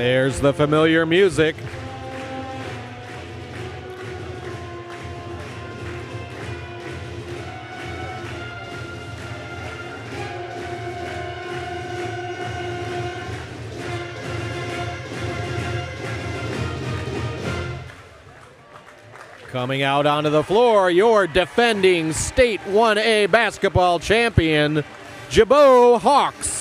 There's the familiar music. Coming out onto the floor, your defending State 1A basketball champion, Gibault Hawks.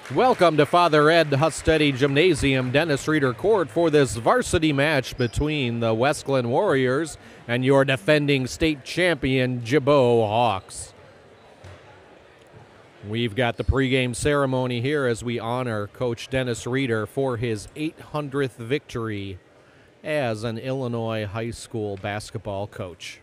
Welcome to Father Ed Hustedde Gymnasium, Dennis Reeder Court, for this varsity match between the Wesclin Warriors and your defending state champion, Gibault Hawks. We've got the pregame ceremony here as we honor Coach Dennis Reeder for his 800th victory as an Illinois high school basketball coach.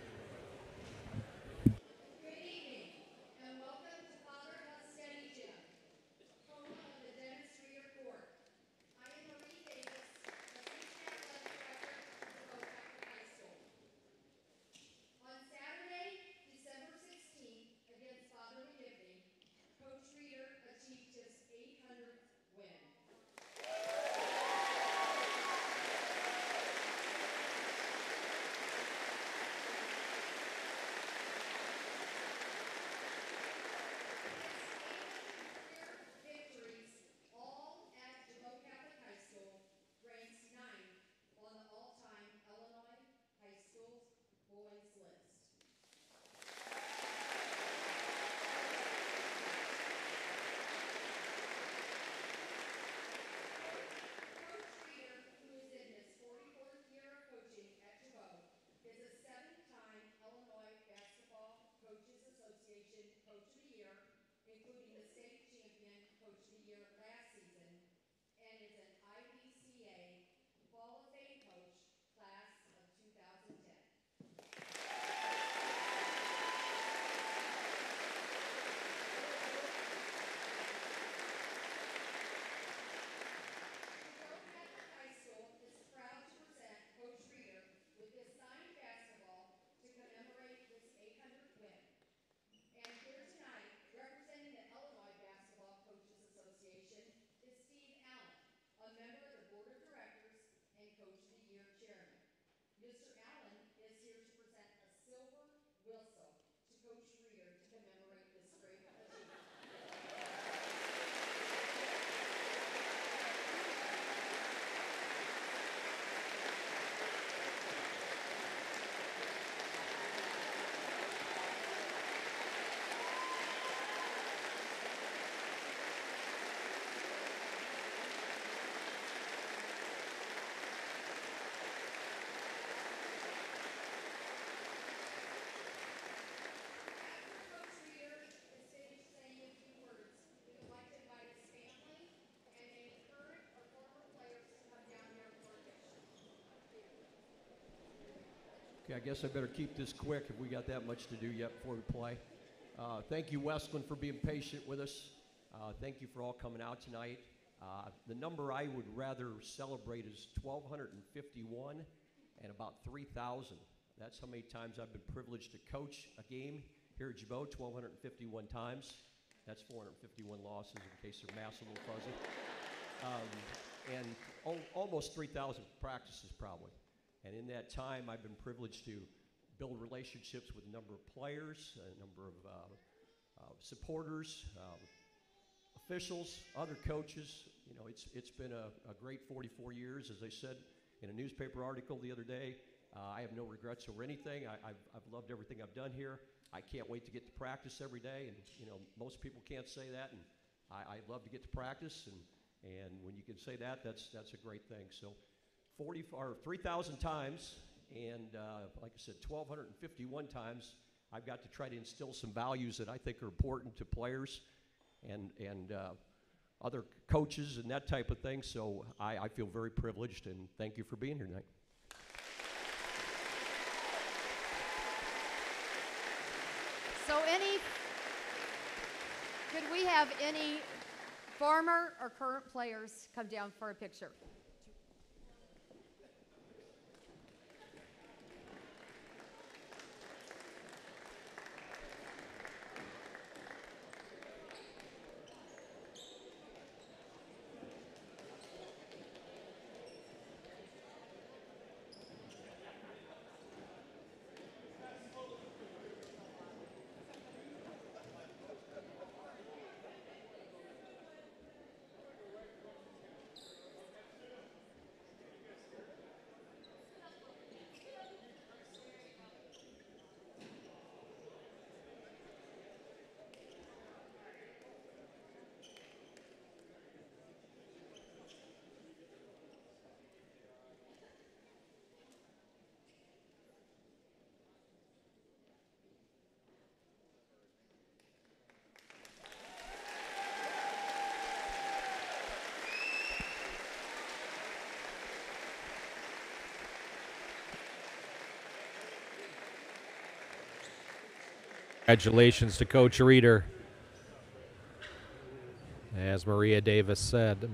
Okay, I guess I better keep this quick if we got that much to do yet before we play. Thank you, Weslin, for being patient with us. Thank you for all coming out tonight. The number I would rather celebrate is 1,251 and about 3,000. That's how many times I've been privileged to coach a game here at Gibault, 1,251 times. That's 451 losses in case their math's a little fuzzy. And almost 3,000 practices probably. And in that time, I've been privileged to build relationships with a number of players, a number of supporters, officials, other coaches. You know, it's been a great 44 years. As I said in a newspaper article the other day, I have no regrets over anything. I've loved everything I've done here. I can't wait to get to practice every day. And, you know, most people can't say that. And I love to get to practice. And when you can say that, that's a great thing. So 3,000 times, and like I said, 1,251 times, I've got to try to instill some values that I think are important to players and other coaches and that type of thing. So I feel very privileged, and thank you for being here tonight. So could we have any former or current players come down for a picture? Congratulations to Coach Reeder. As Marie Davis said,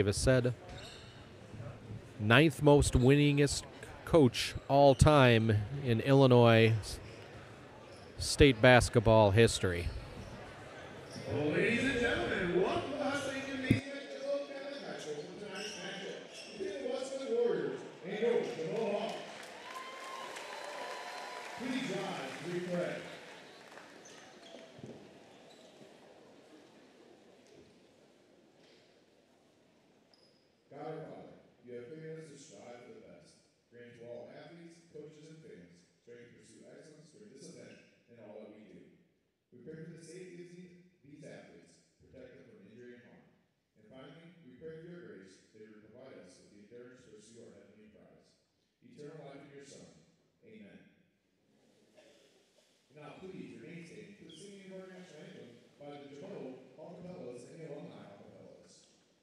ninth most winningest coach all time in Illinois state basketball history. Well, ladies and gentlemen, welcome to the Hustedde Gymnasium at Gibault Boys for tonight's matchup between the Wesclin Warriors and your Gibault Hawks. Please rise to be pray. God our Father, you have created us to strive for the best. Grant to all athletes, coaches, and fans strength to pursue excellence during this event and all that we do. We pray for the safety of these athletes, protect them from injury and harm. And finally, we pray for your grace that you would provide us with the endurance to pursue our heavenly prize. Eternal life in your Son. Amen. Now please remain standing for the singing of our national anthem by the Gibault Acapellas and the Alumni Acapellas.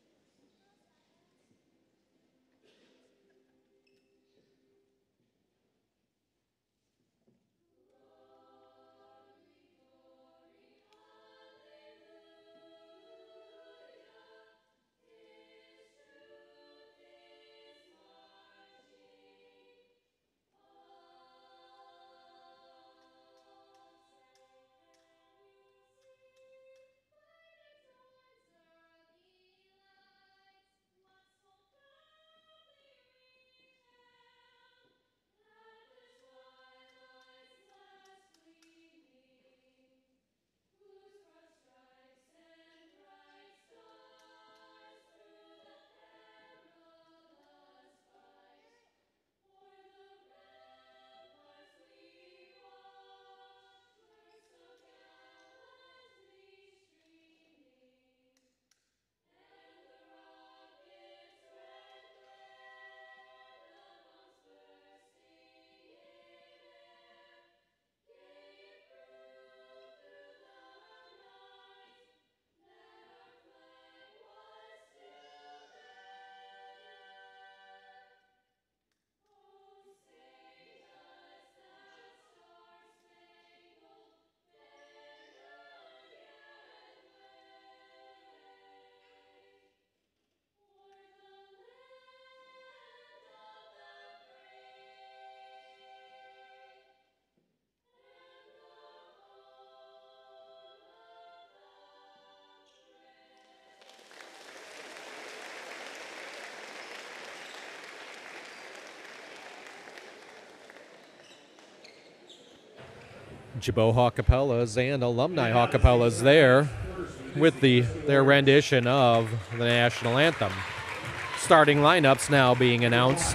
Gibault Acapellas and Alumni Acapellas there with their rendition of the national anthem. Starting lineups now being announced.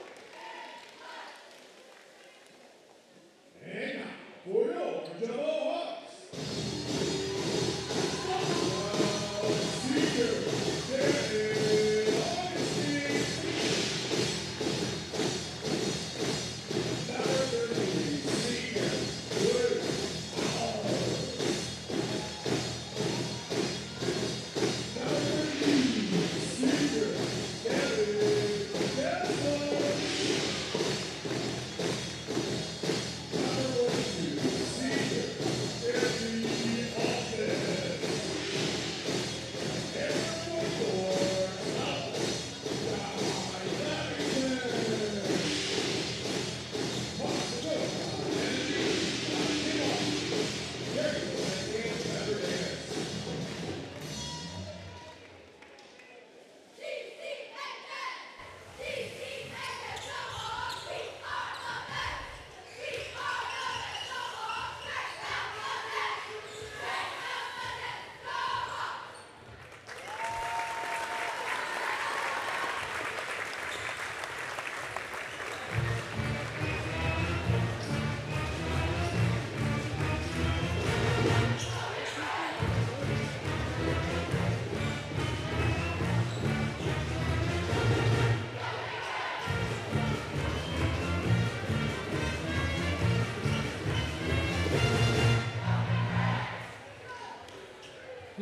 For your Gibault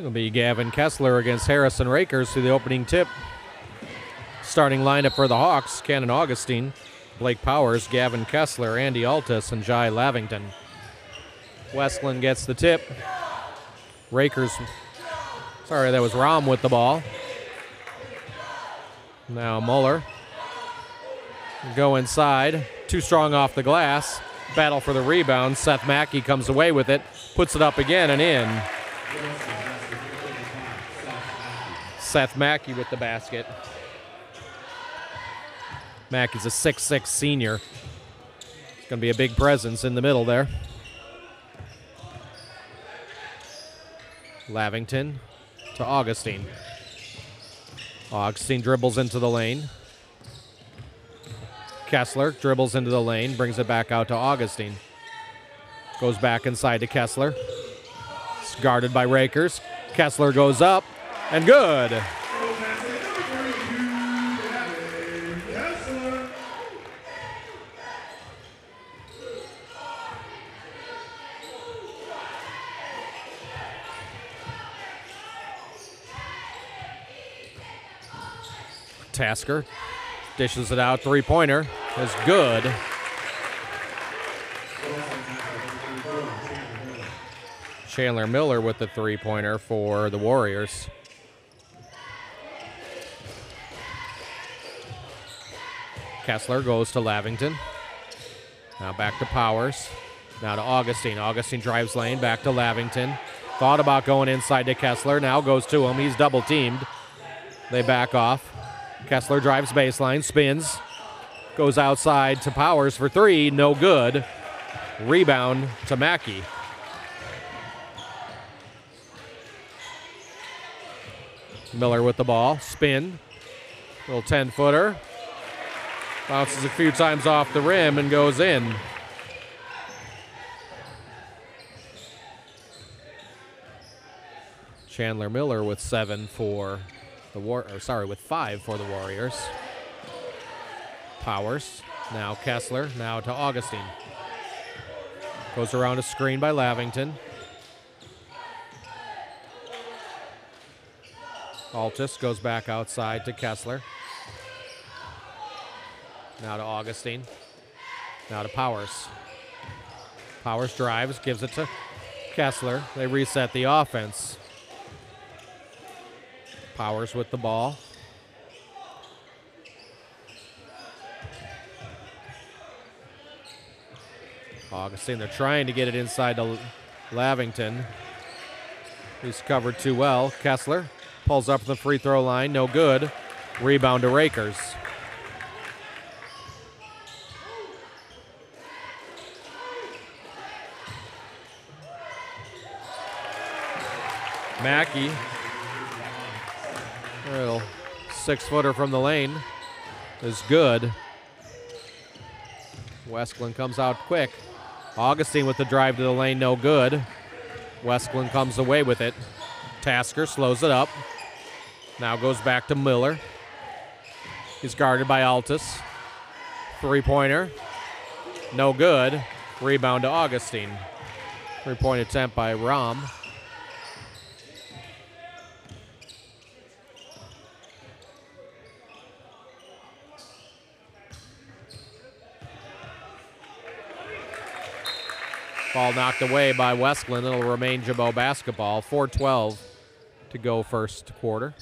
It'll be Gavin Kessler against Harrison Rakers through the opening tip. Starting lineup for the Hawks, Cannon Augustine, Blake Powers, Gavin Kessler, Andy Altus, and Jai Lavington. Weslin gets the tip. Rakers, sorry, that was Rom with the ball. Now Muller. Go inside. Too strong off the glass. Battle for the rebound. Seth Mackey comes away with it. Puts it up again and in. Seth Mackey with the basket. Mackey's a 6'6" senior. It's going to be a big presence in the middle there. Lavington to Augustine. Augustine dribbles into the lane. Kessler dribbles into the lane, brings it back out to Augustine. Goes back inside to Kessler. It's guarded by Rakers. Kessler goes up, and good. Tasker dishes it out, three-pointer is good. Chandler Miller with the three-pointer for the Warriors. Kessler goes to Lavington. Now back to Powers. Now to Augustine. Augustine drives lane, back to Lavington. Thought about going inside to Kessler, now goes to him. He's double-teamed. They back off. Kessler drives baseline, spins, goes outside to Powers for three, no good. Rebound to Mackey. Miller with the ball, spin, little 10-footer. Bounces a few times off the rim and goes in. Chandler Miller with 7 for with 5 for the Warriors. Powers, now Kessler, now to Augustine. Goes around a screen by Lavington. Altus goes back outside to Kessler. Now to Augustine. Now to Powers. Powers drives, gives it to Kessler. They reset the offense. Powers with the ball. Augustine, they're trying to get it inside to Lavington. He's covered too well. Kessler pulls up the free throw line, no good. Rebound to Rakers. Mackey. A little 6-footer from the lane is good. Wesclin comes out quick. Augustine with the drive to the lane, no good. Wesclin comes away with it. Tasker slows it up. Now goes back to Miller. He's guarded by Altus. Three-pointer, no good. Rebound to Augustine. Three-point attempt by Rom. Ball knocked away by Wesclin. It'll remain Gibault basketball. 4:12 to go first quarter.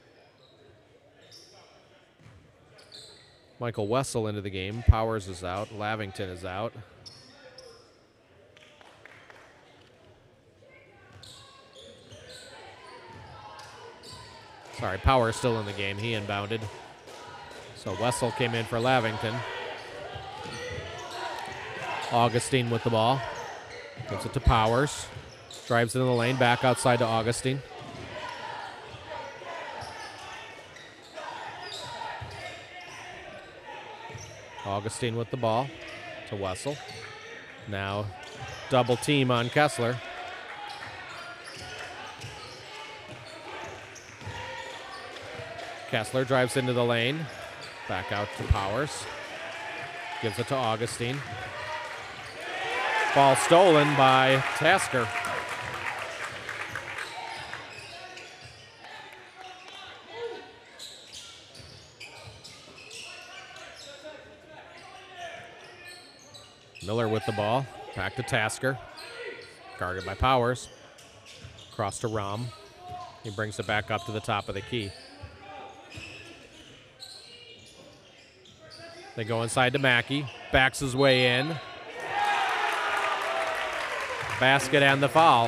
Michael Wessel into the game. Powers is out. Lavington is out. Sorry, Powers still in the game. He inbounded. So Wessel came in for Lavington. Augustine with the ball. Gives it to Powers. Drives into the lane, back outside to Augustine. Augustine with the ball to Wessel. Now double team on Kessler. Kessler drives into the lane. Back out to Powers. Gives it to Augustine. Ball stolen by Tasker. Miller with the ball. Back to Tasker. Guarded by Powers. Cross to Rom. He brings it back up to the top of the key. They go inside to Mackey. Backs his way in. Basket and the foul.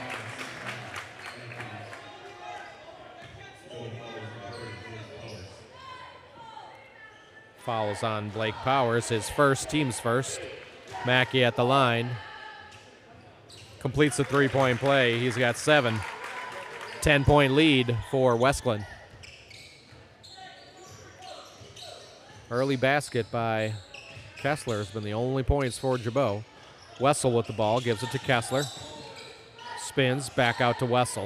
Fouls on Blake Powers, his first, team's first. Mackey at the line. Completes the three-point play. He's got 7. 10-point lead for Wesclin. Early basket by Kessler has been the only points for Gibault. Wessel with the ball, gives it to Kessler. Spins, back out to Wessel.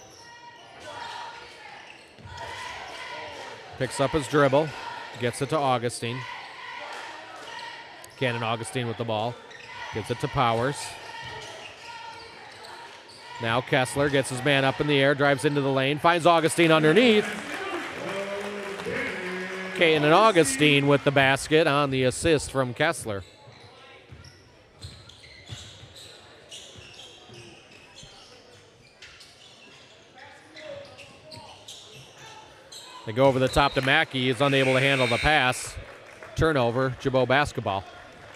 Picks up his dribble, gets it to Augustine. Cannon Augustine with the ball, gives it to Powers. Now Kessler gets his man up in the air, drives into the lane, finds Augustine underneath. Cannon Augustine with the basket on the assist from Kessler. They go over the top to Mackey. He's unable to handle the pass. Turnover, Gibault basketball.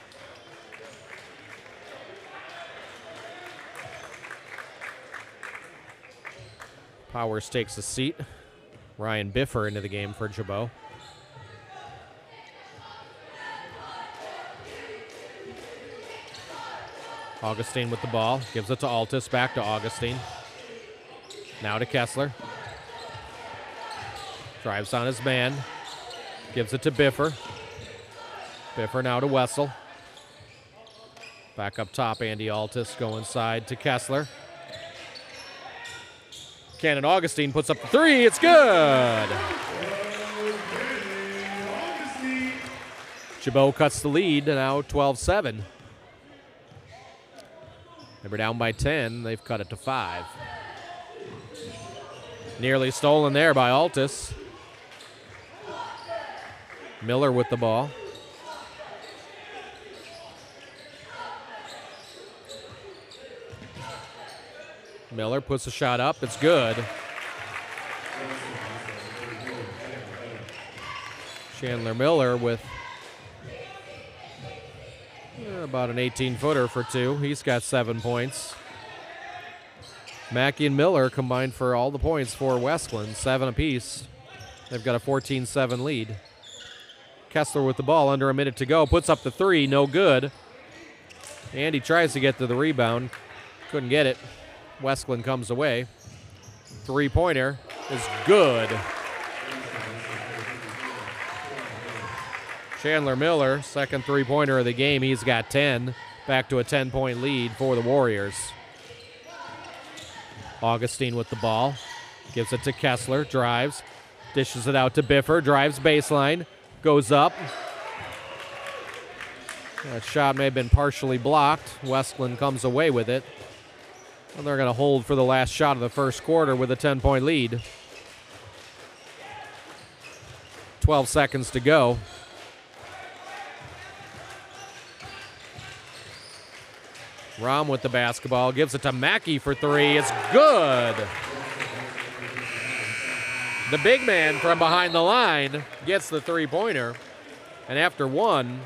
Powers takes a seat. Ryan Biffer into the game for Gibault. Augustine with the ball. Gives it to Altus. Back to Augustine. Now to Kessler. Drives on his man. Gives it to Biffer. Biffer now to Wessel. Back up top, Andy Altus go inside to Kessler. Cannon Augustine puts up the three. It's good. Gibault cuts the lead, now 12-7. They were down by 10. They've cut it to 5. Nearly stolen there by Altus. Miller with the ball. Miller puts a shot up. It's good. Chandler Miller with about an 18-footer for 2. He's got 7 points. Mackey and Miller combined for all the points for Wesclin, 7 apiece. They've got a 14-7 lead. Kessler with the ball, under a minute to go, puts up the 3, no good. And he tries to get to the rebound, couldn't get it. Wesclin comes away. 3-pointer is good. Chandler Miller, second 3-pointer of the game. He's got 10. Back to a 10-point lead for the Warriors. Augustine with the ball. Gives it to Kessler. Drives. Dishes it out to Biffer. Drives baseline. Goes up. That shot may have been partially blocked. Wesclin comes away with it. And they're going to hold for the last shot of the first quarter with a 10-point lead. 12 seconds to go. Rom with the basketball, gives it to Mackey for 3. It's good. The big man from behind the line gets the 3-pointer. And after one,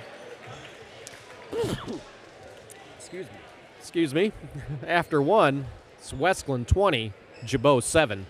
excuse me, after one, it's Wesclin 20, Gibault 7.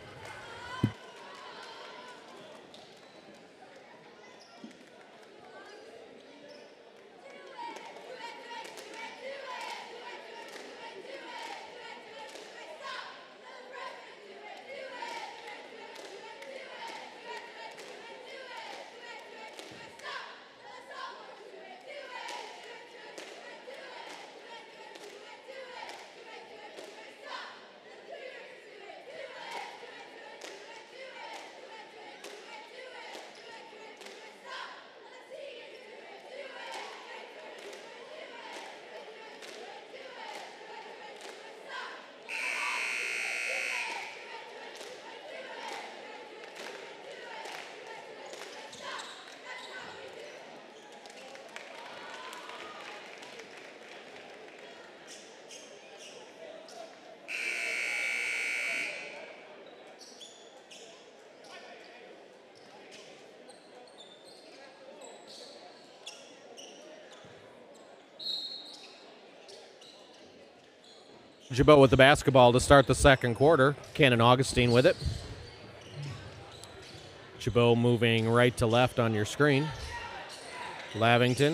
Gibault with the basketball to start the second quarter. Cannon Augustine with it. Gibault moving right to left on your screen. Lavington.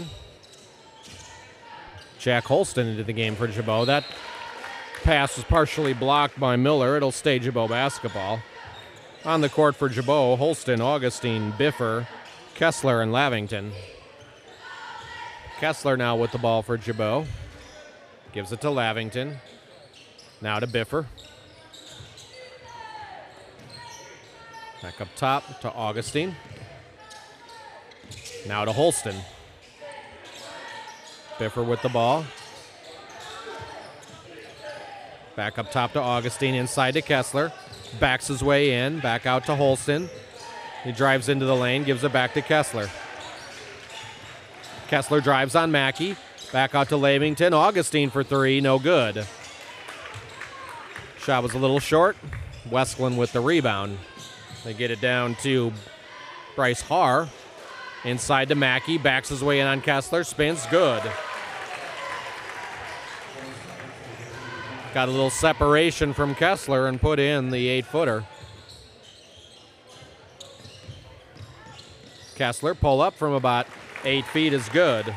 Jack Holston into the game for Gibault. That pass was partially blocked by Miller. It'll stay Gibault basketball. On the court for Gibault, Holston, Augustine, Biffer, Kessler, and Lavington. Kessler now with the ball for Gibault. Gives it to Lavington. Now to Biffer. Back up top to Augustine. Now to Holston. Biffer with the ball. Back up top to Augustine, inside to Kessler. Backs his way in, back out to Holston. He drives into the lane, gives it back to Kessler. Kessler drives on Mackey. Back out to Lavington. Augustine for three, no good. Shot was a little short. Wesclin with the rebound. They get it down to Bryce Haar. Inside to Mackey. Backs his way in on Kessler. Spins. Good. Got a little separation from Kessler and put in the 8-footer. Kessler pull up from about 8 feet is good.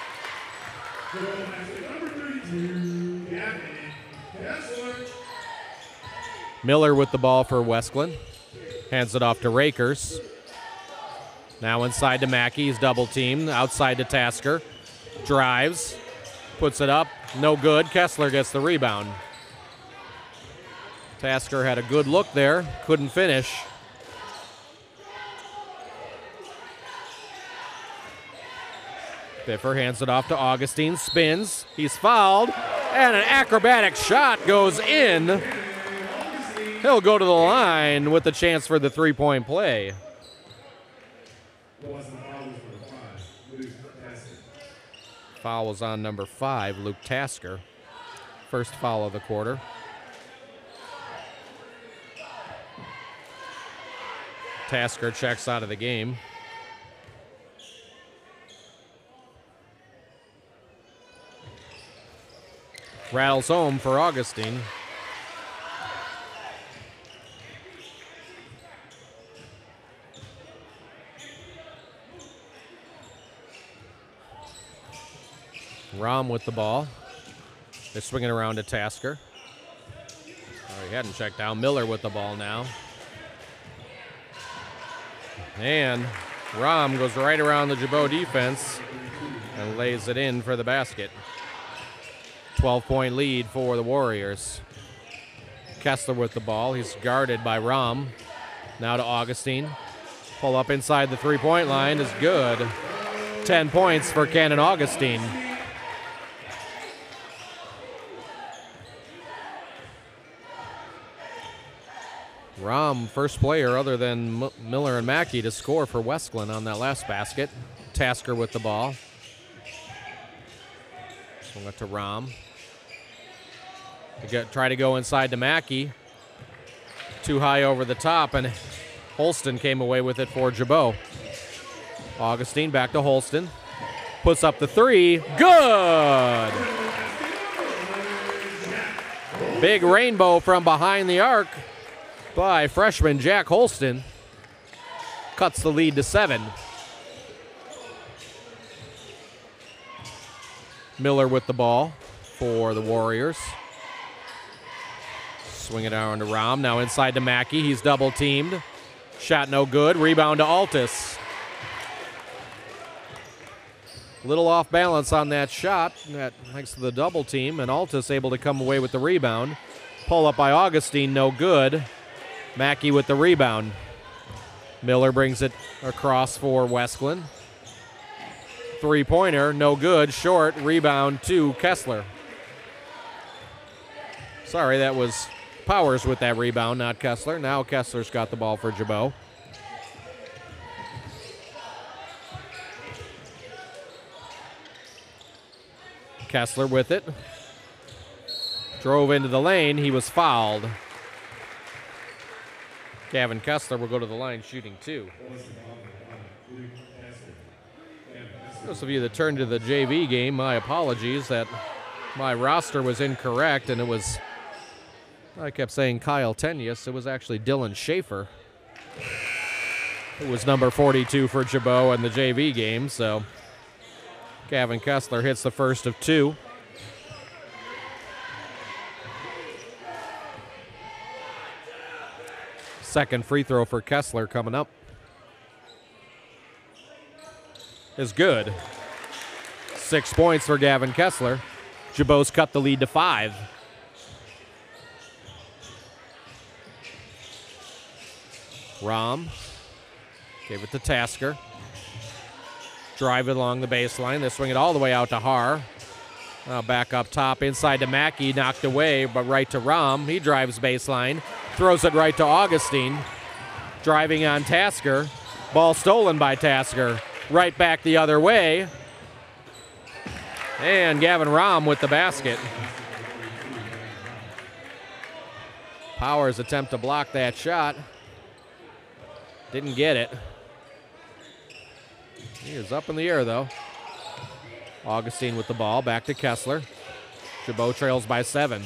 Miller with the ball for Wesclin. Hands it off to Rakers. Now inside to Mackey. He's double teamed. Outside to Tasker. Drives. Puts it up. No good. Kessler gets the rebound. Tasker had a good look there. Couldn't finish. Biffer hands it off to Augustine. Spins. He's fouled. And an acrobatic shot goes in. He'll go to the line with the chance for the three-point play. Foul was on number 5, Luke Tasker. First foul of the quarter. Tasker checks out of the game. Rattles home for Augustine. Rom with the ball. They're swinging around to Tasker. Oh, he hadn't checked out. Miller with the ball now. And Rom goes right around the Gibault defense and lays it in for the basket. 12-point lead for the Warriors. Kessler with the ball. He's guarded by Rom. Now to Augustine. Pull up inside the three-point line is good. 10 points for Cannon Augustine. Rom, first player other than Miller and Mackey to score for Wesclin on that last basket. Tasker with the ball. Swing it to Rom. Try to go inside to Mackey. Too high over the top, and Holston came away with it for Gibault. Augustine back to Holston. Puts up the three. Good! Big rainbow from behind the arc by freshman Jack Holston. Cuts the lead to 7. Miller with the ball for the Warriors. Swing it down to Rom. Now inside to Mackey. He's double teamed. Shot no good. Rebound to Altus. Little off balance on that shot. Thanks to the double team. And Altus able to come away with the rebound. Pull up by Augustine. No good. Mackey with the rebound. Miller brings it across for Wesclin. Three-pointer, no good. Short, rebound to Kessler. Sorry, that was Powers with that rebound, not Kessler. Now Kessler's got the ball for Gibault. Kessler with it. Drove into the lane. He was fouled. Gavin Kessler will go to the line shooting 2. Those of you that turned to the JV game, my apologies that my roster was incorrect and it was I kept saying Kyle Tenyus. It was actually Dylan Schaefer. It was number 42 for Gibault in the JV game, so Gavin Kessler hits the first of two. Second free throw for Kessler coming up is good. 6 points for Gavin Kessler. Gibault's cut the lead to 5. Rom gave it to Tasker. Drive it along the baseline. They swing it all the way out to Har. Back up top, inside to Mackey, knocked away, but right to Rom. He drives baseline, throws it right to Augustine. Driving on Tasker. Ball stolen by Tasker. Right back the other way. And Gavin Rom with the basket. Powers attempt to block that shot. Didn't get it. He is up in the air, though. Augustine with the ball, back to Kessler. Gibault trails by 7.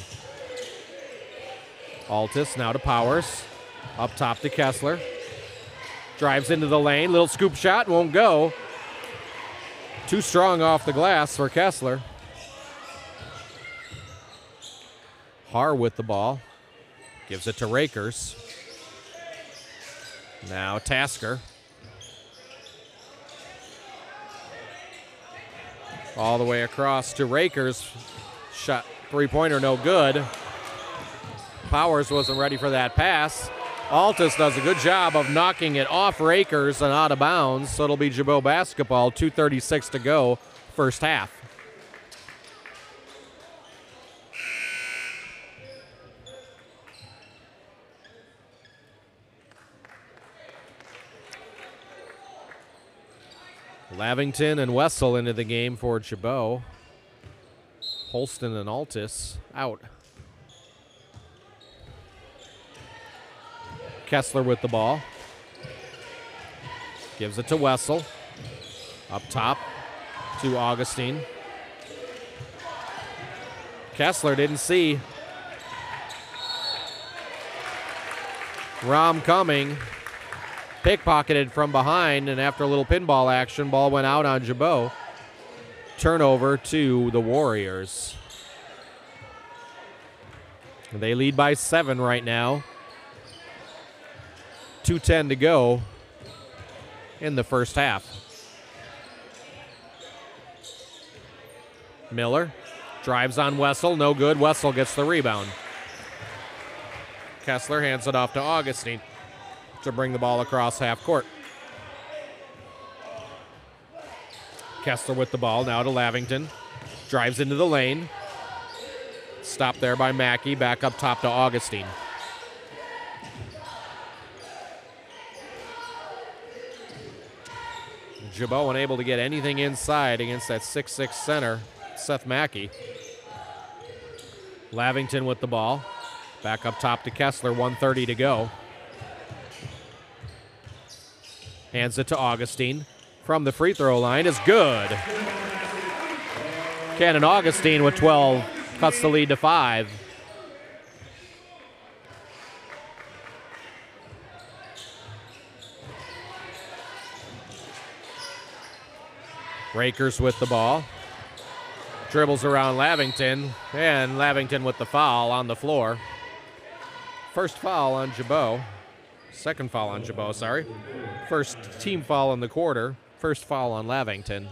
Altus now to Powers. Up top to Kessler. Drives into the lane, little scoop shot, won't go. Too strong off the glass for Kessler. Har with the ball. Gives it to Rakers. Now Tasker. All the way across to Rakers. Shot, three-pointer, no good. Powers wasn't ready for that pass. Altus does a good job of knocking it off Rakers and out of bounds, so it'll be Gibault basketball, 2:36 to go, first half. Lavington and Wessel into the game for Gibault. Holston and Altus out. Kessler with the ball. Gives it to Wessel. Up top to Augustine. Kessler didn't see Rom coming. Pickpocketed from behind, and after a little pinball action, ball went out on Gibault. Turnover to the Warriors. They lead by 7 right now. 2:10 to go in the first half. Miller drives on Wessel, no good. Wessel gets the rebound. Kessler hands it off to Augustine to bring the ball across half court. Kessler with the ball now to Lavington. Drives into the lane. Stopped there by Mackey. Back up top to Augustine. Gibault unable to get anything inside against that 6'6 center, Seth Mackey. Lavington with the ball. Back up top to Kessler, 1:30 to go. Hands it to Augustine. From the free throw line is good. Cannon Augustine with 12 cuts the lead to 5. Rakers with the ball. Dribbles around Lavington, and Lavington with the foul on the floor. First foul on Gibault. Second foul on Gibault, sorry. First team foul in the quarter. First foul on Lavington.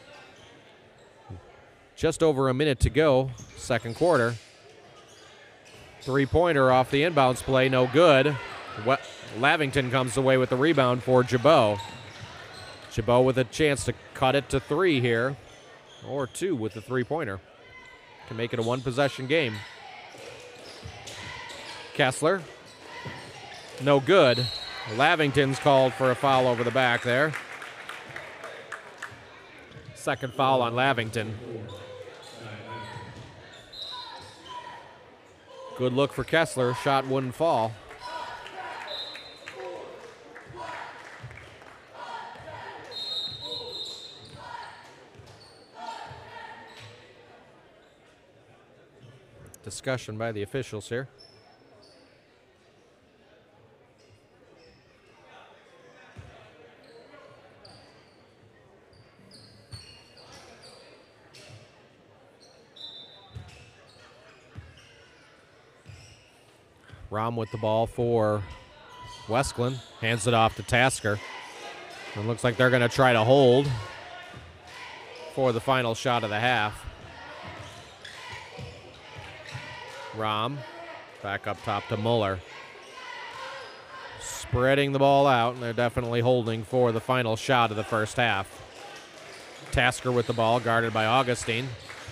Just over a minute to go, second quarter. Three-pointer off the inbounds play, no good. Lavington comes away with the rebound for Gibault. Gibault with a chance to cut it to 3 here, or 2 with the three-pointer. Can make it a one-possession game. Kessler, no good. Lavington's called for a foul over the back there. Second foul on Lavington. Good look for Kessler. Shot wouldn't fall. Discussion by the officials here. Rom with the ball for Wesclin. Hands it off to Tasker. It looks like they're going to try to hold for the final shot of the half. Rom back up top to Muller. Spreading the ball out, and they're definitely holding for the final shot of the first half. Tasker with the ball, guarded by Augustine.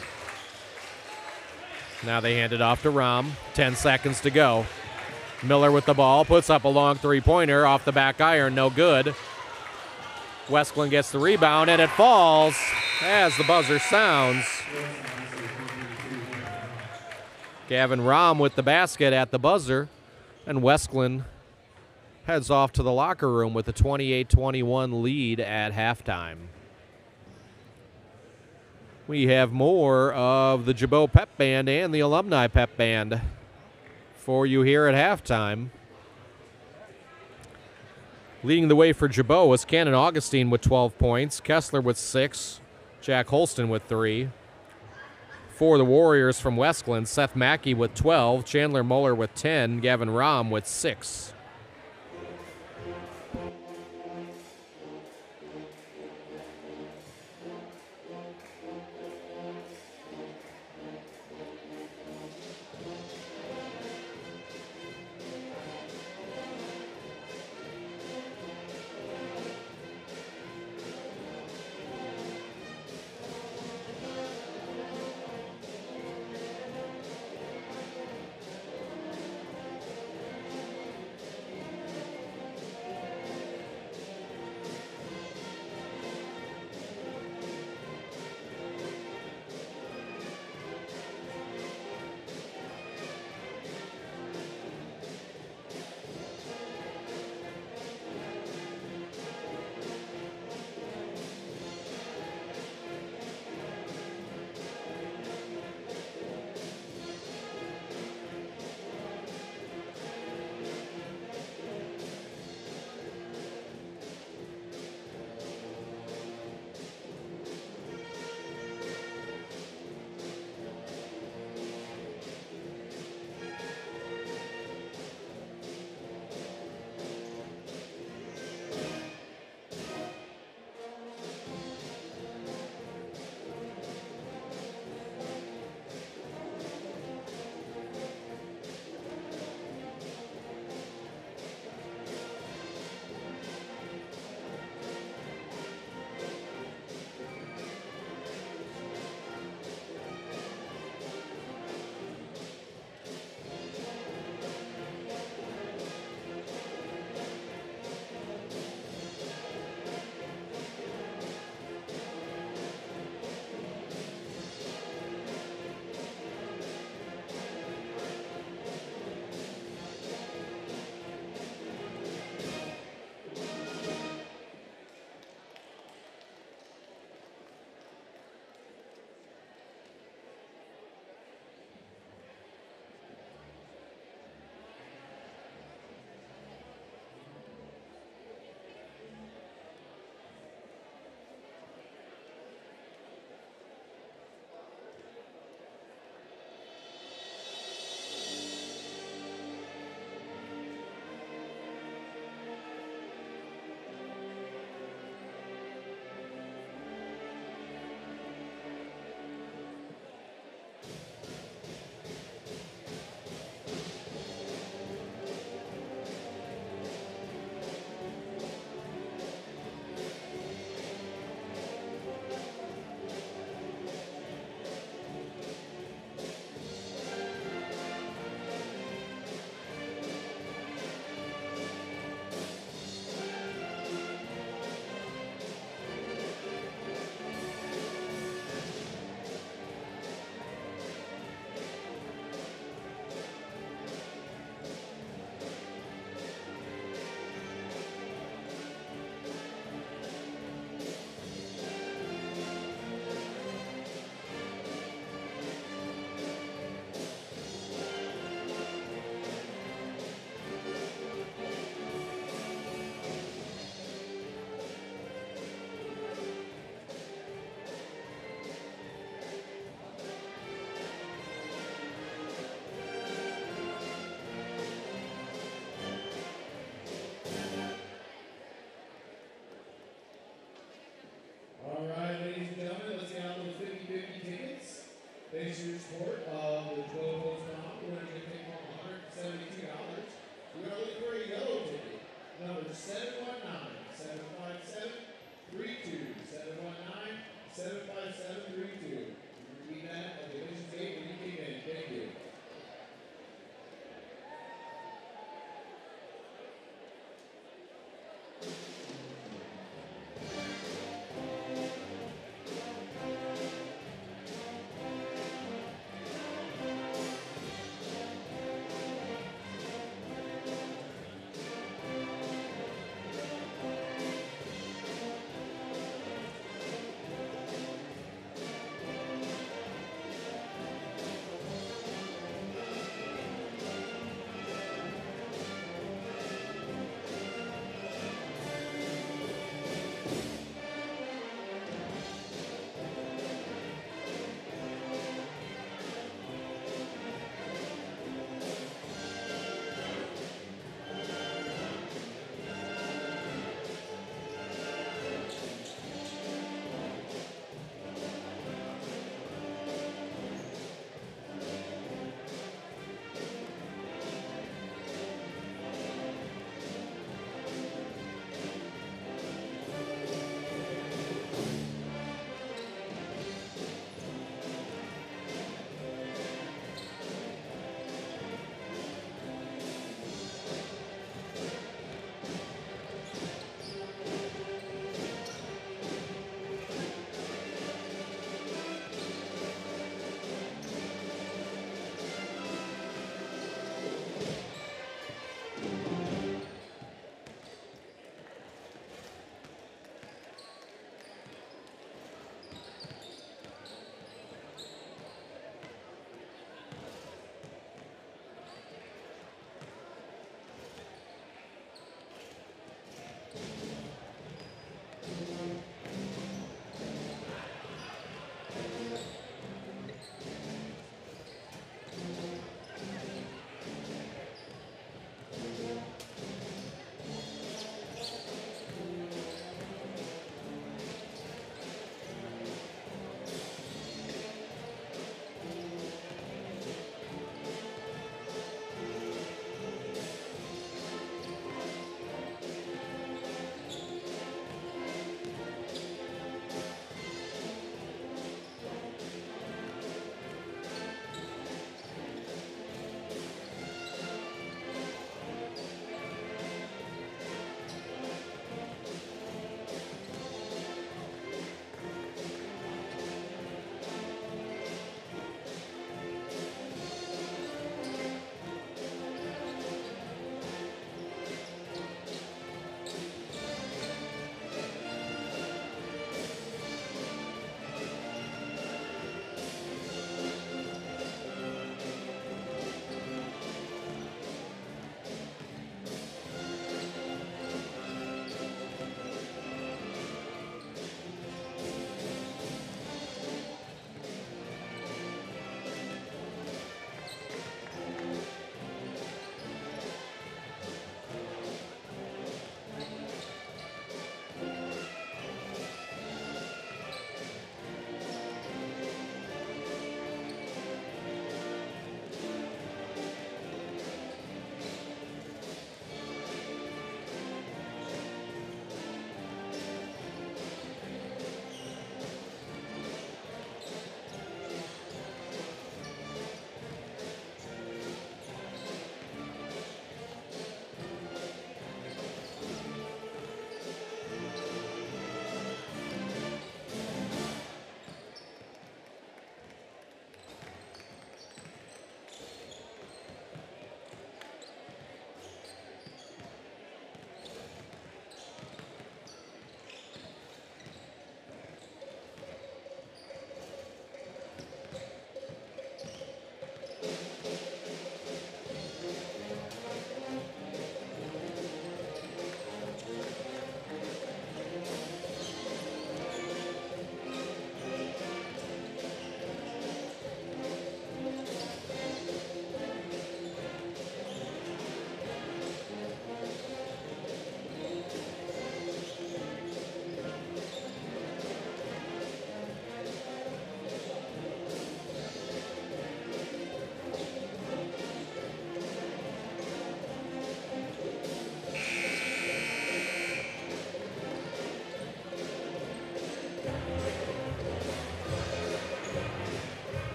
Now they hand it off to Rom. 10 seconds to go. Miller with the ball, puts up a long three-pointer off the back iron, no good. Wesclin gets the rebound, and it falls as the buzzer sounds. Gavin Rom with the basket at the buzzer, and Wesclin heads off to the locker room with a 28-21 lead at halftime. We have more of the Gibault Pep Band and the Alumni Pep Band for you here at halftime. Leading the way for Gibault was Cannon Augustine with 12 points, Kessler with 6, Jack Holston with 3. For the Warriors from Wesclin, Seth Mackey with 12, Chandler Muller with 10, Gavin Rom with 6. Thanks to your support of the 12 holes round, we're going to take home $172. We are looking for a yellow ticket, number 719-757-32, 719-757-32. Repeat that at the admissions gate when you came in. Thank you.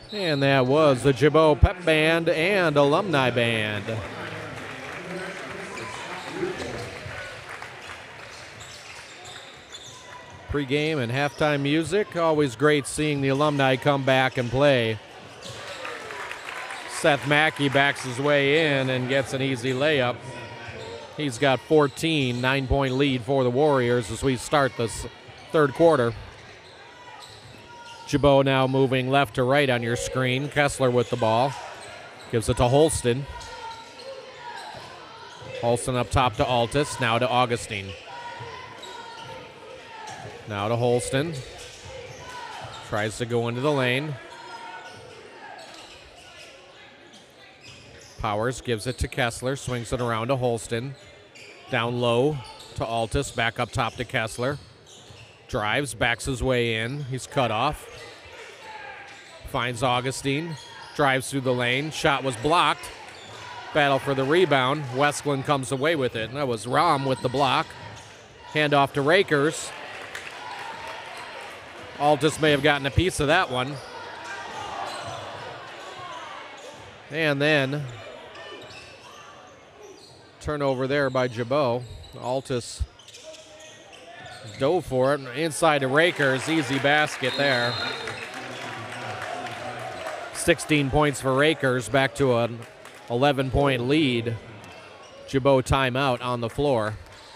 And that was the Gibault Pep Band and Alumni Band. Pre-game and halftime music. Always great seeing the alumni come back and play. Seth Mackey backs his way in and gets an easy layup. He's got 14, 9-point lead for the Warriors as we start this third quarter. Gibault now moving left to right on your screen. Kessler with the ball. Gives it to Holston. Holston up top to Altus. Now to Augustine. Now to Holston. Tries to go into the lane. Powers gives it to Kessler. Swings it around to Holston. Down low to Altus. Back up top to Kessler. Drives, backs his way in. He's cut off. Finds Augustine. Drives through the lane. Shot was blocked. Battle for the rebound. Wesclin comes away with it. And that was Rom with the block. Handoff to Rakers. Altus may have gotten a piece of that one. And then turnover there by Gibault. Altus dove for it. Inside to Rakers. Easy basket there. 16 points for Rakers. Back to an 11-point lead. Gibault timeout on the floor.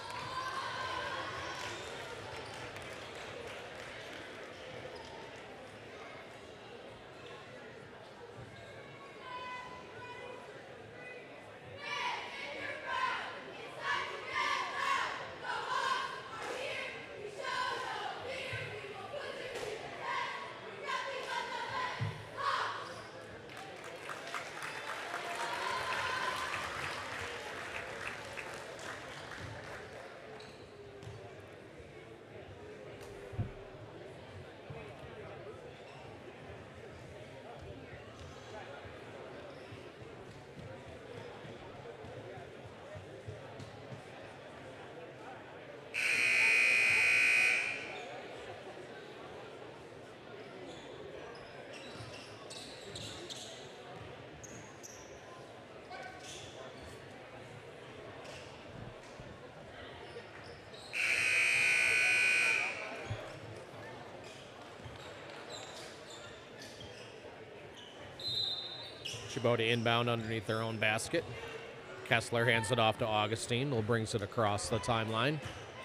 Gibault to inbound underneath their own basket. Kessler hands it off to Augustine, who brings it across the timeline.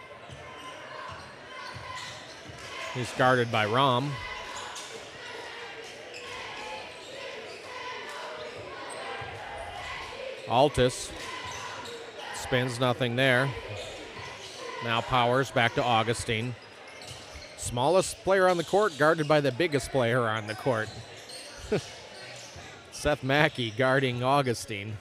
He's guarded by Rom. Altus spins, nothing there. Now Powers back to Augustine. Smallest player on the court, guarded by the biggest player on the court. Seth Mackey guarding Augustine.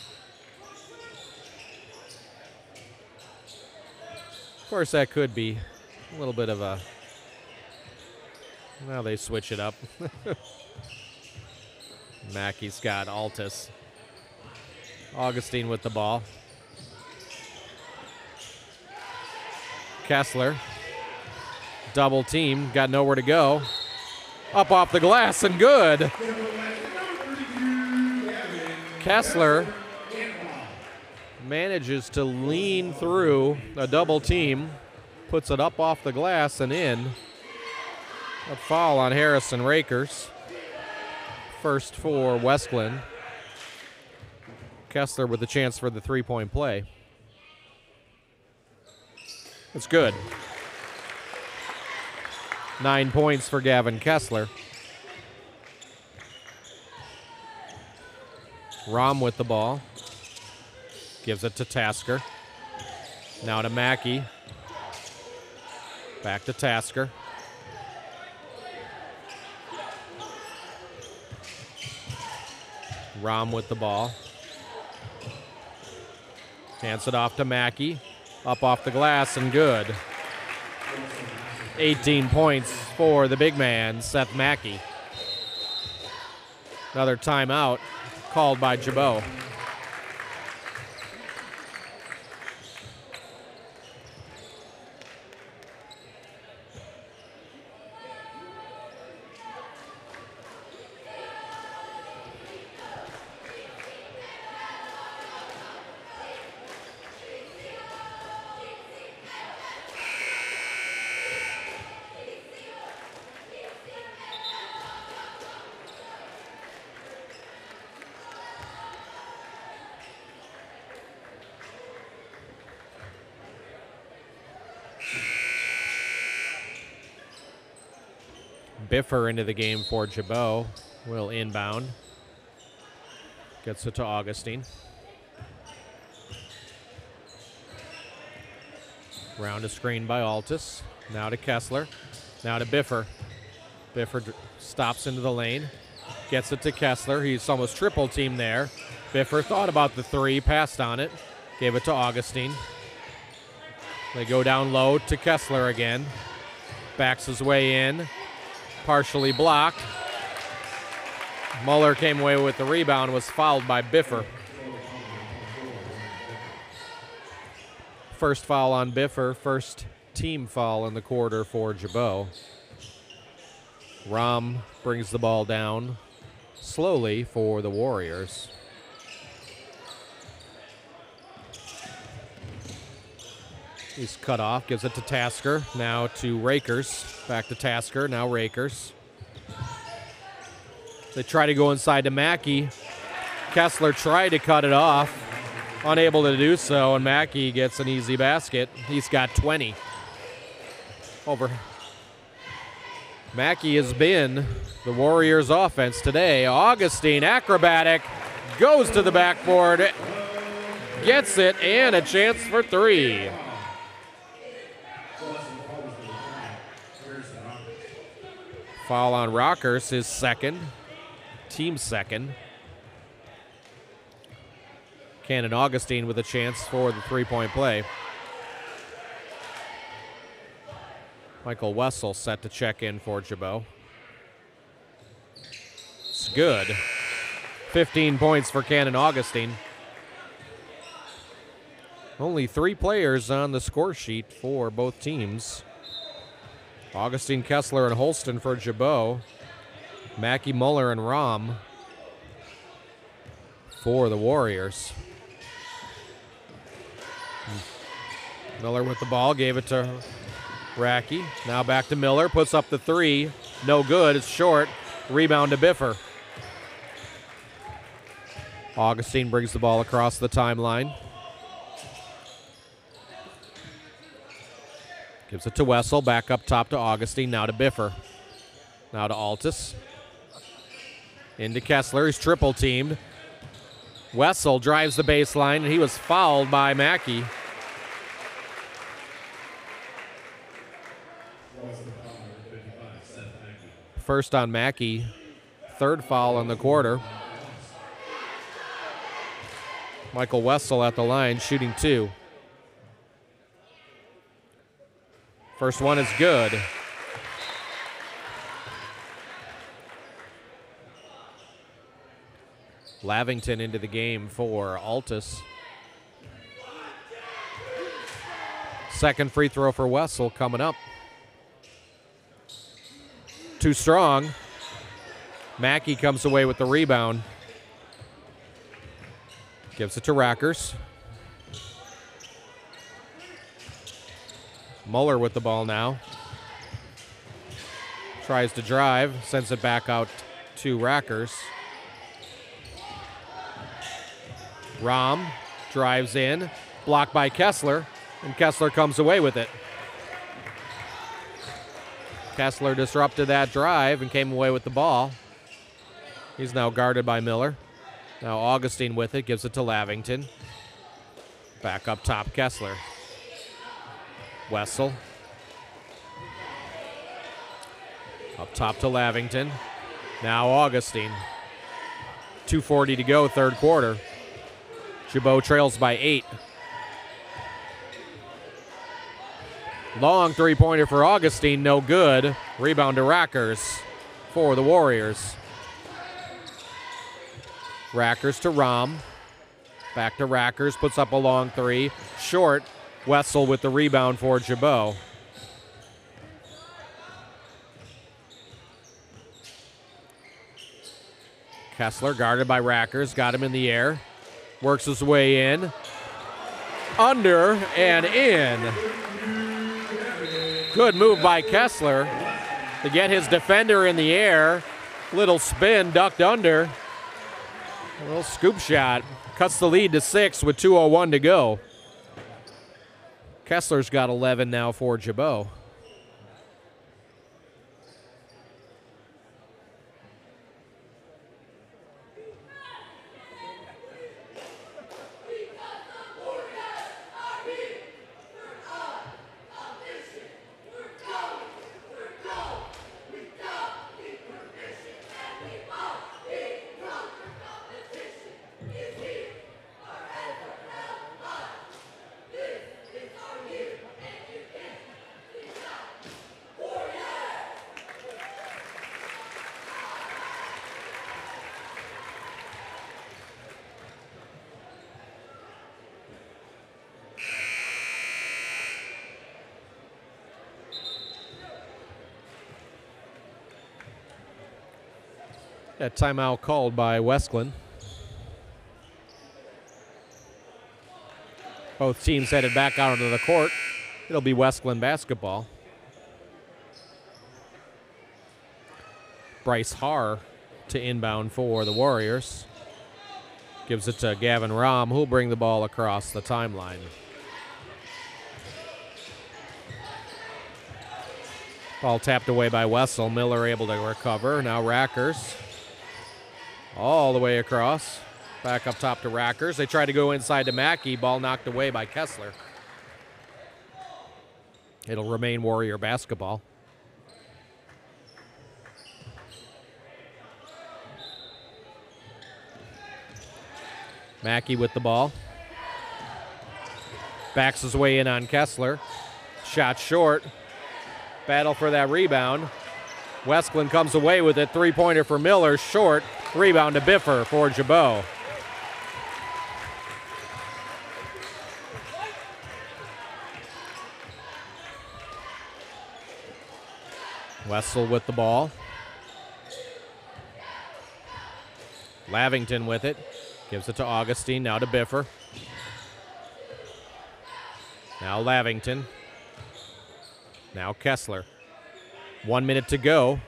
Of course, that could be a little bit of a... Well, they switch it up. Mackey's got Altus. Augustine with the ball. Kessler. Double team, got nowhere to go. Up off the glass and good. Kessler manages to lean through a double team, puts it up off the glass and in. A foul on Harrison Rakers. First for Wesclin. Kessler with a chance for the three-point play. It's good. 9 points for Gavin Kessler. Rom with the ball. Gives it to Tasker. Now to Mackey. Back to Tasker. Rom with the ball. Hands it off to Mackey. Up off the glass and good. 18 points for the big man, Seth Mackey. Another timeout called by Gibault. Biffer into the game for Gibault. Will inbound. Gets it to Augustine. Round a screen by Altus. Now to Kessler. Now to Biffer. Biffer stops into the lane. Gets it to Kessler. He's almost triple teamed there. Biffer thought about the three, passed on it. Gave it to Augustine. They go down low to Kessler again. Backs his way in. Partially blocked. Muller came away with the rebound, was fouled by Biffer. First foul on Biffer, first team foul in the quarter for Gibault. Rom brings the ball down slowly for the Warriors. He's cut off, gives it to Tasker, now to Rakers. Back to Tasker, now Rakers. They try to go inside to Mackey. Kessler tried to cut it off. Unable to do so, and Mackey gets an easy basket. He's got 20. Over. Mackey has been the Warriors' offense today. Augustine, acrobatic, goes to the backboard, gets it, and a chance for three. Foul on Rockers, his second, team second. Cannon Augustine with a chance for the three-point play. Michael Wessel set to check in for Gibault. It's good. 15 points for Cannon Augustine. Only 3 players on the score sheet for both teams. Augustine, Kessler, and Holston for Gibault. Mackey, Muller, and Rom for the Warriors. Miller with the ball, gave it to Racky. Now back to Miller, puts up the three. No good, it's short. Rebound to Biffer. Augustine brings the ball across the timeline. Gives it to Wessel, back up top to Augustine, now to Biffer. Now to Altus. Into Kessler, he's triple teamed. Wessel drives the baseline, and he was fouled by Mackey. First on Mackey, third foul in the quarter. Michael Wessel at the line, shooting 2. First one is good. Lavington into the game for Altus. Second free throw for Wessel coming up. Too strong. Mackey comes away with the rebound. Gives it to Rackers. Muller with the ball now. Tries to drive, sends it back out to Rackers. Rom drives in, blocked by Kessler, and Kessler comes away with it. Kessler disrupted that drive and came away with the ball. He's now guarded by Miller. Now Augustine with it, gives it to Lavington. Back up top, Kessler. Wessel. Up top to Lavington. Now Augustine. 2:40 to go, third quarter. Gibault trails by 8. Long three-pointer for Augustine, no good. Rebound to Rackers for the Warriors. Rackers to Rom. Back to Rackers, puts up a long three. Short. Wessel with the rebound for Gibault. Kessler guarded by Rackers, got him in the air. Works his way in. Under and in. Good move by Kessler to get his defender in the air. Little spin, ducked under. A little scoop shot. Cuts the lead to 6 with 2:01 to go. Kessler's got 11 now for Gibault. That timeout called by Wesclin. Both teams headed back out onto the court. It'll be Wesclin basketball. Bryce Haar to inbound for the Warriors. Gives it to Gavin Rahm, who'll bring the ball across the timeline. Ball tapped away by Wessel. Miller able to recover. Now Rackers. All the way across. Back up top to Rackers. They try to go inside to Mackey. Ball knocked away by Kessler. It'll remain Warrior basketball. Mackey with the ball. Backs his way in on Kessler. Shot short. Battle for that rebound. Wesclin comes away with it. Three-pointer for Miller. Short. Rebound to Biffer for Gibault. Wessel with the ball. Lavington with it. Gives it to Augustine, now to Biffer. Now Lavington. Now Kessler. 1 minute to go.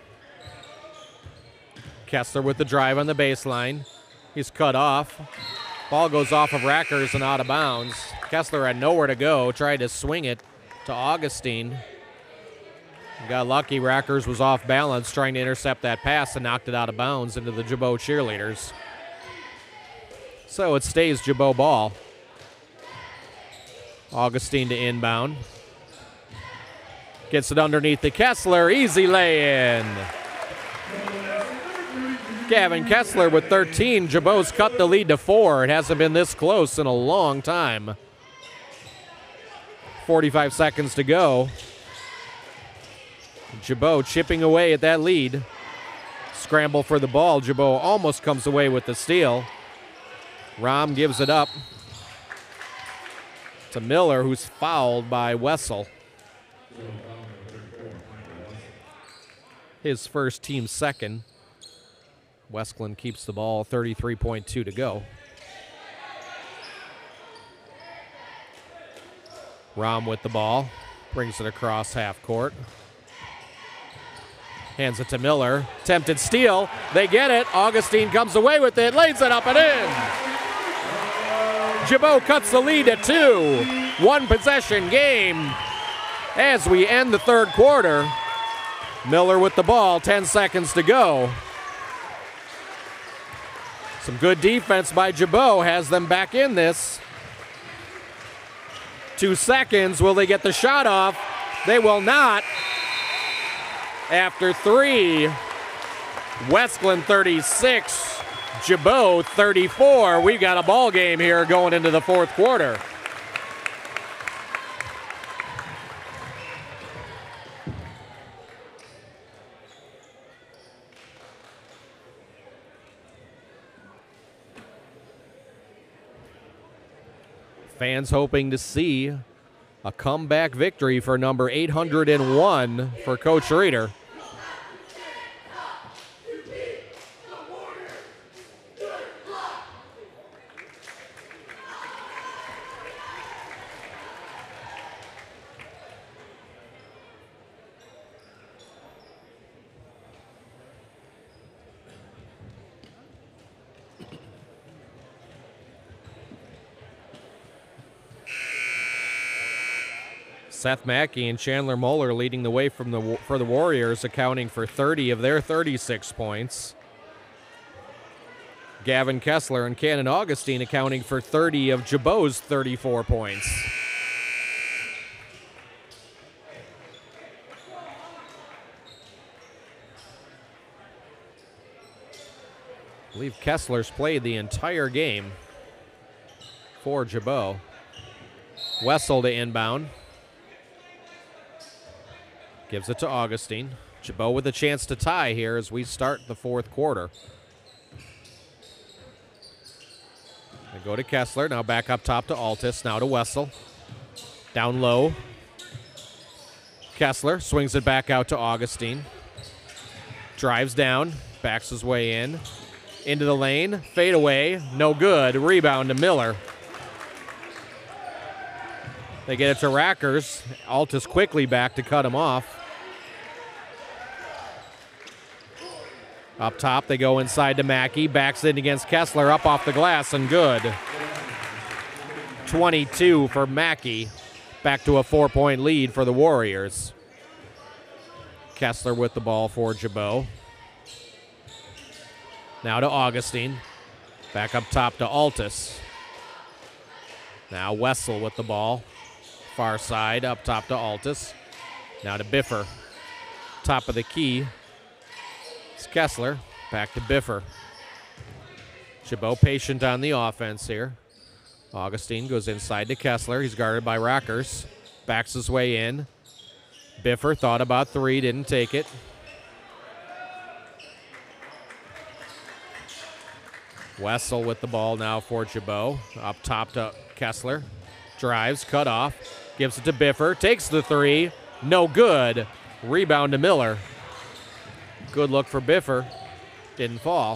Kessler with the drive on the baseline. He's cut off. Ball goes off of Rackers and out of bounds. Kessler had nowhere to go. Tried to swing it to Augustine. Got lucky. Rackers was off balance trying to intercept that pass and knocked it out of bounds into the Gibault cheerleaders. So it stays Gibault ball. Augustine to inbound. Gets it underneath to Kessler. Easy lay-in. Gavin Kessler with 13. Gibault's cut the lead to 4. It hasn't been this close in a long time. 45 seconds to go. Gibault chipping away at that lead. Scramble for the ball. Gibault almost comes away with the steal. Rahm gives it up to Miller, who's fouled by Wessel. His first, team second. Wesclin keeps the ball, 33.2 to go. Rahm with the ball, brings it across half court. Hands it to Miller, tempted steal, they get it. Augustine comes away with it, lays it up and in. Gibault cuts the lead to 2. One possession game as we end the third quarter. Miller with the ball, 10 seconds to go. Some good defense by Gibault has them back in this. 2 seconds, will they get the shot off? They will not. After 3, Wesclin 36, Gibault 34. We've got a ball game here going into the fourth quarter. Fans hoping to see a comeback victory for number 801 for Coach Reeder. Seth Mackey and Chandler Moeller leading the way for the Warriors, accounting for 30 of their 36 points. Gavin Kessler and Cannon Augustine accounting for 30 of Gibault's 34 points. I believe Kessler's played the entire game for Gibault. Wessel to inbound. Gives it to Augustine. Gibault with a chance to tie here as we start the fourth quarter. They go to Kessler. Now back up top to Altus. Now to Wessel. Down low. Kessler swings it back out to Augustine. Drives down. backs his way in. Into the lane, fade away, no good. Rebound to Miller. They get it to Rackers. Altus quickly back to cut him off. Up top, they go inside to Mackey. Backs in against Kessler, up off the glass, and good. 22 for Mackey. Back to a 4-point lead for the Warriors. Kessler with the ball for Gibault. Now to Augustine. Back up top to Altus. Now Wessel with the ball. Far side, up top to Altus. Now to Biffer. Top of the key. It's Kessler. Back to Biffer. Gibault patient on the offense here. Augustine goes inside to Kessler. He's guarded by Rackers. Backs his way in. Biffer thought about three, didn't take it. Wessel with the ball now for Gibault. Up top to Kessler. Drives, cut off. Gives it to Biffer. Takes the three. No good. Rebound to Miller. Good look for Biffer. Didn't fall.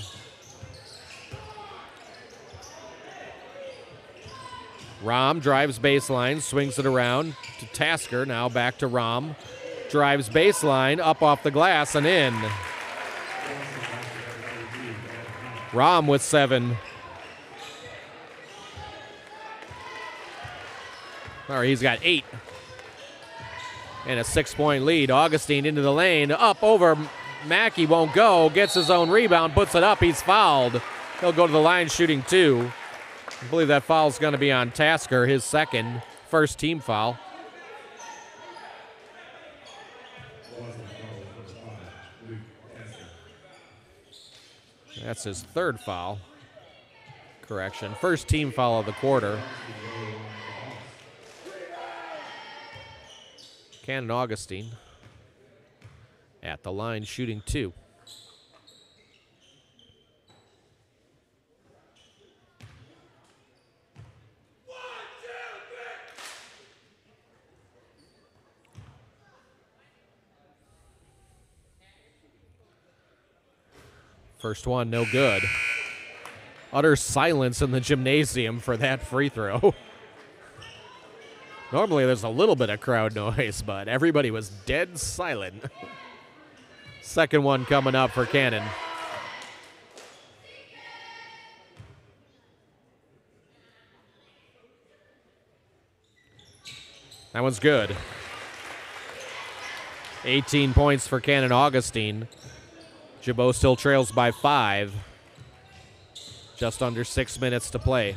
Rom drives baseline, swings it around to Tasker. Now back to Rom. Drives baseline, up off the glass and in. Rom with 7. All right, he's got 8. And a 6-point lead. Augustine into the lane, up over Mackey, won't go. Gets his own rebound, puts it up. He's fouled. He'll go to the line shooting 2. I believe that foul's going to be on Tasker, his second, first team foul. That's his third foul. Correction. First team foul of the quarter. Cannon Augustine at the line shooting 2. First one, no good. Utter silence in the gymnasium for that free throw. Normally there's a little bit of crowd noise, but everybody was dead silent. Second one coming up for Cannon. That one's good. 18 points for Cannon Augustine. Gibault still trails by 5. Just under 6 minutes to play.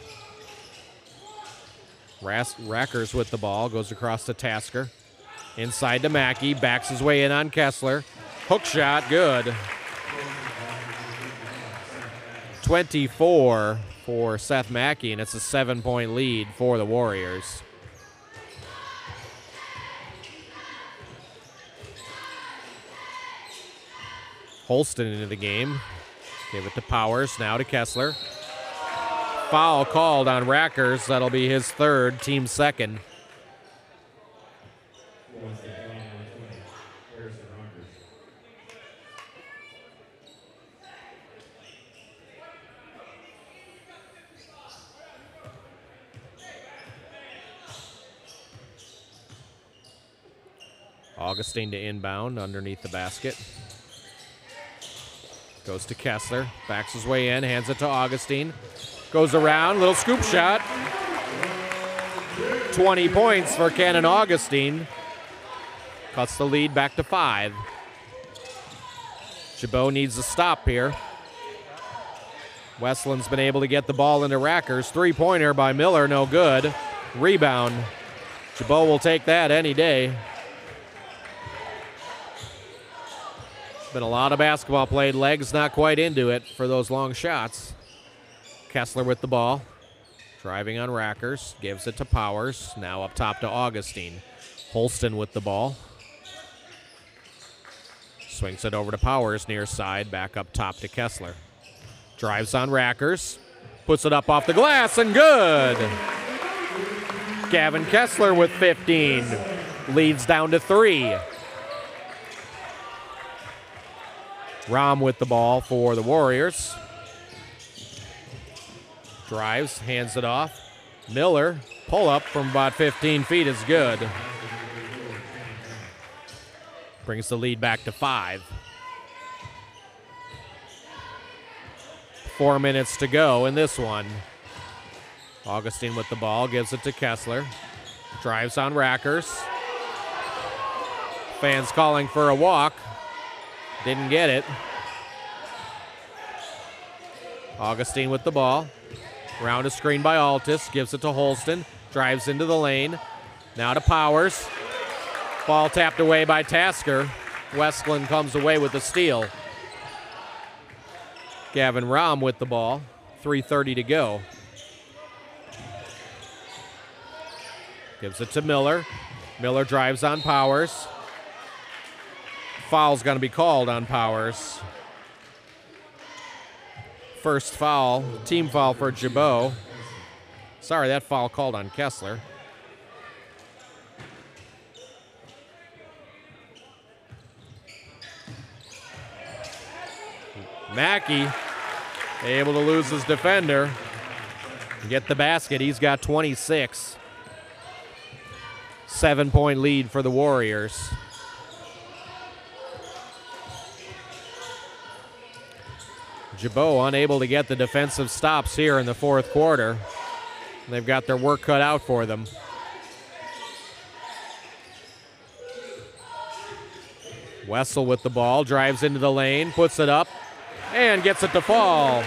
Rackers with the ball, goes across to Tasker. Inside to Mackey, backs his way in on Kessler. Hook shot, good. 24 for Seth Mackey, and it's a 7-point lead for the Warriors. Holston into the game. Gave it to Powers, now to Kessler. Foul called on Rackers. That'll be his third, team second. Augustine to inbound underneath the basket. Goes to Kessler, backs his way in, hands it to Augustine. Goes around, little scoop shot. 20 points for Cannon Augustine. Cuts the lead back to 5. Gibault needs a stop here. Weslin's been able to get the ball into Rackers. 3-pointer by Miller, no good. Rebound. Gibault will take that any day. Been a lot of basketball played, legs not quite into it for those long shots. Kessler with the ball, driving on Rackers, gives it to Powers, now up top to Augustine. Holston with the ball. Swings it over to Powers, near side, back up top to Kessler. Drives on Rackers, puts it up off the glass, and good! Gavin Kessler with 15, leads down to 3. Rom with the ball for the Warriors. Drives, hands it off. Miller, pull up from about 15 feet is good. Brings the lead back to 5. 4 minutes to go in this one. Augustine with the ball, gives it to Kessler. Drives on Rackers. Fans calling for a walk. Didn't get it. Augustine with the ball. Round a screen by Altus. Gives it to Holston. Drives into the lane. Now to Powers. Ball tapped away by Tasker. Wesclin comes away with the steal. Gavin Rom with the ball. 3:30 to go. Gives it to Miller. Miller drives on Powers. Foul's going to be called on Powers. First foul, team foul for Gibault. Sorry, that foul called on Kessler. Mackey able to lose his defender. Get the basket. He's got 26. 7-point lead for the Warriors. Gibault unable to get the defensive stops here in the fourth quarter. They've got their work cut out for them. Wessel with the ball, drives into the lane, puts it up, and gets it to fall.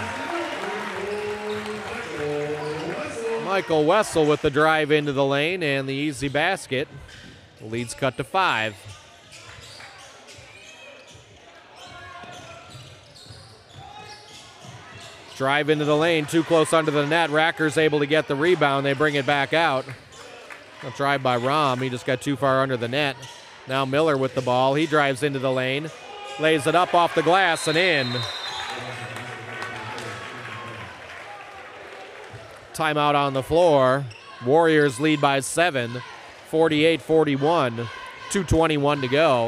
Michael Wessel with the drive into the lane and the easy basket. The lead's cut to 5. Drive into the lane, too close under the net. Racker's able to get the rebound. They bring it back out. A drive by Rom. He just got too far under the net. Now Miller with the ball. He drives into the lane. Lays it up off the glass and in. Timeout on the floor. Warriors lead by 7. 48-41. 2:21 to go.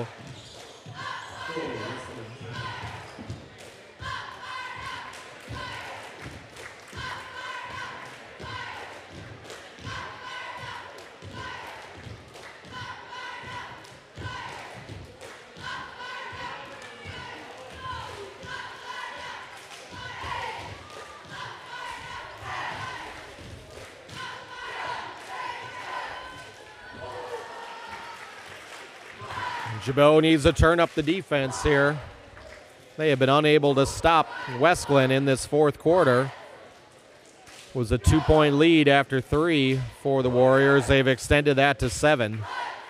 Gibault needs to turn up the defense here. They have been unable to stop Wesclin in this fourth quarter. It was a 2-point lead after 3 for the Warriors. They've extended that to 7.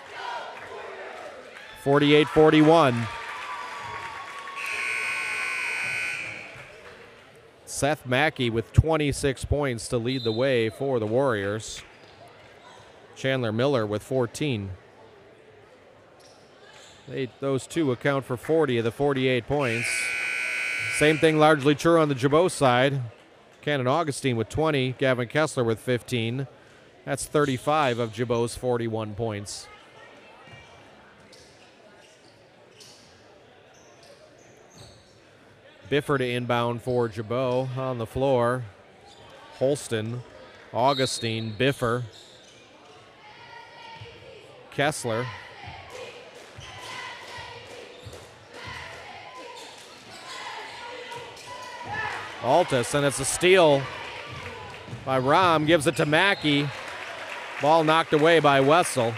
48-41. Seth Mackey with 26 points to lead the way for the Warriors. Chandler Miller with 14. Those two account for 40 of the 48 points. Same thing largely true on the Gibault side. Cannon Augustine with 20, Gavin Kessler with 15. That's 35 of Gibault's 41 points. Bifford inbound for Gibault on the floor. Holston, Augustine, Biffer, Kessler. Altus, and it's a steal by Rom, gives it to Mackey. Ball knocked away by Wessel.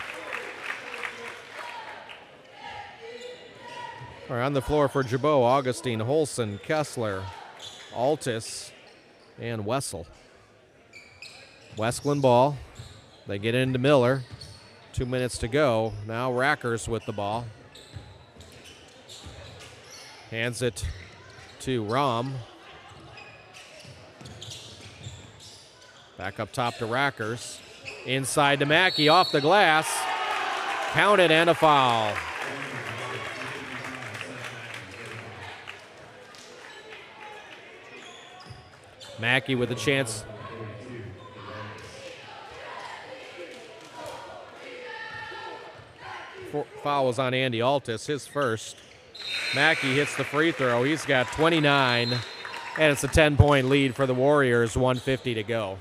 All right, on the floor for Gibault, Augustine, Holston, Kessler, Altus, and Wessel. Wesclin ball. They get into Miller. 2 minutes to go. Now Rackers with the ball. Hands it to Rom. Back up top to Rackers. Inside to Mackey, off the glass. Counted and a foul. Mackey with a chance. Foul was on Andy Altus, his first. Mackey hits the free throw. He's got 29, and it's a 10-point lead for the Warriors, 1:50 to go.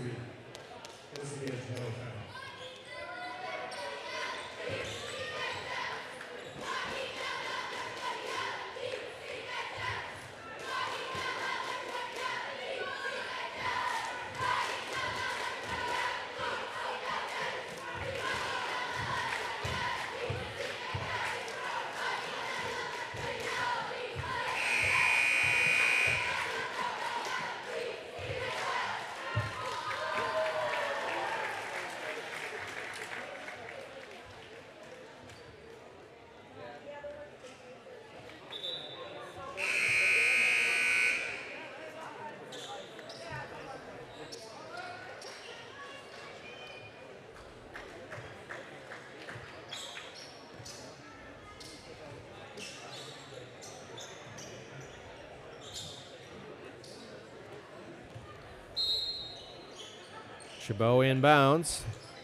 Gibault inbounds.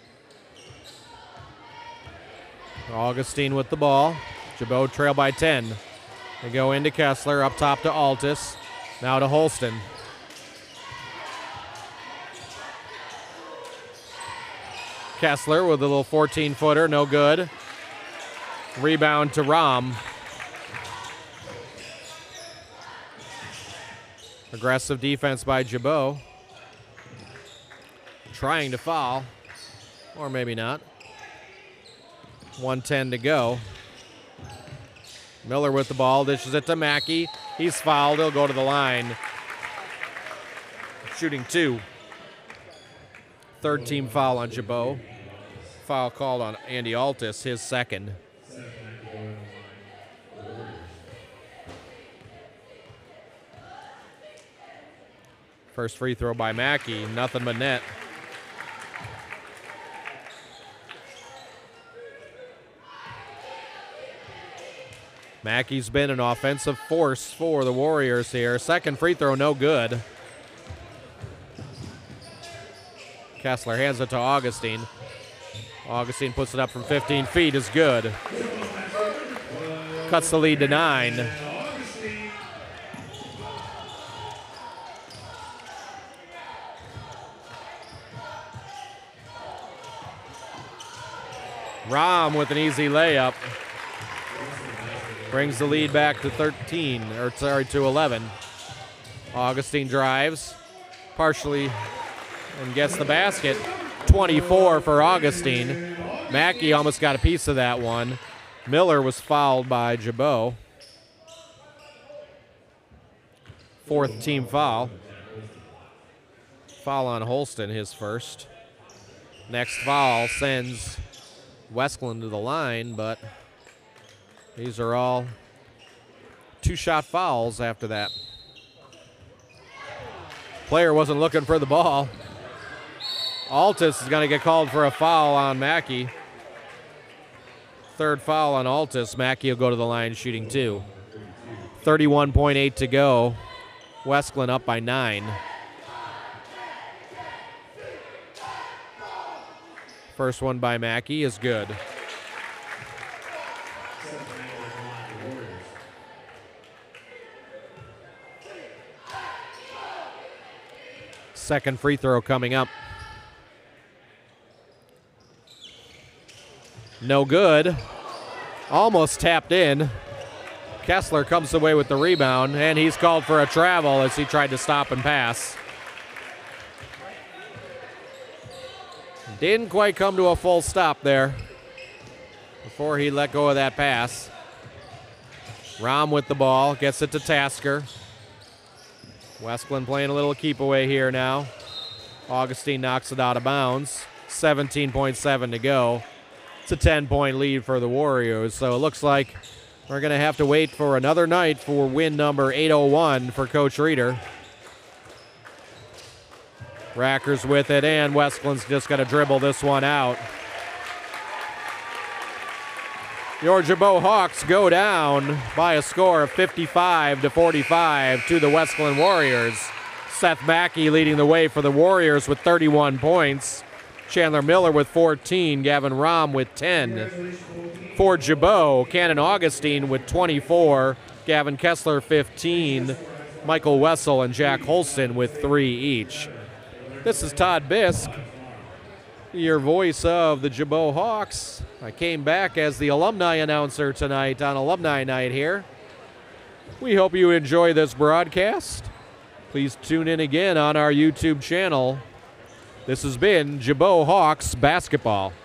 Augustine with the ball. Gibault trail by 10. They go into Kessler, up top to Altus. Now to Holston. Kessler with a little 14-footer, no good. Rebound to Rom. Aggressive defense by Gibault. Trying to foul, or maybe not. 1:10 to go. Miller with the ball, dishes it to Mackey. He's fouled, he'll go to the line. Shooting 2. Third team foul on Gibault. Foul called on Andy Altus, his second. First free throw by Mackey, nothing but net. Mackey's been an offensive force for the Warriors here. Second free throw, no good. Kessler hands it to Augustine. Augustine puts it up from 15 feet, is good. Cuts the lead to 9. Rom with an easy layup. Brings the lead back to to 11. Augustine drives partially and gets the basket. 24 for Augustine. Mackey almost got a piece of that one. Miller was fouled by Gibault. Fourth team foul. Foul on Holston, his first. Next foul sends Wesclin to the line, but these are all two-shot fouls after that. Player wasn't looking for the ball. Altus is going to get called for a foul on Mackey. Third foul on Altus. Mackey will go to the line shooting 2. 31.8 to go. Wesclin up by 9. First one by Mackey is good. Second free throw coming up. No good. Almost tapped in. Kessler comes away with the rebound, and he's called for a travel as he tried to stop and pass. Didn't quite come to a full stop there before he let go of that pass. Rom with the ball, gets it to Tasker. Wesclin playing a little keep away here now. Augustine knocks it out of bounds. 17.7 to go. It's a 10-point lead for the Warriors, so it looks like we're going to have to wait for another night for win number 801 for Coach Reeder. Rackers with it, and Wesclin's just going to dribble this one out. Your Gibault Hawks go down by a score of 55-45 to the Wesclin Warriors. Seth Mackey leading the way for the Warriors with 31 points. Chandler Miller with 14. Gavin Rahm with 10. For Gibault, Cannon Augustine with 24. Gavin Kessler 15. Michael Wessel and Jack Holston with 3 each. This is Todd Bisk, your voice of the Gibault Hawks. I came back as the alumni announcer tonight on Alumni Night here. We hope you enjoy this broadcast. Please tune in again on our YouTube channel. This has been Gibault Hawks Basketball.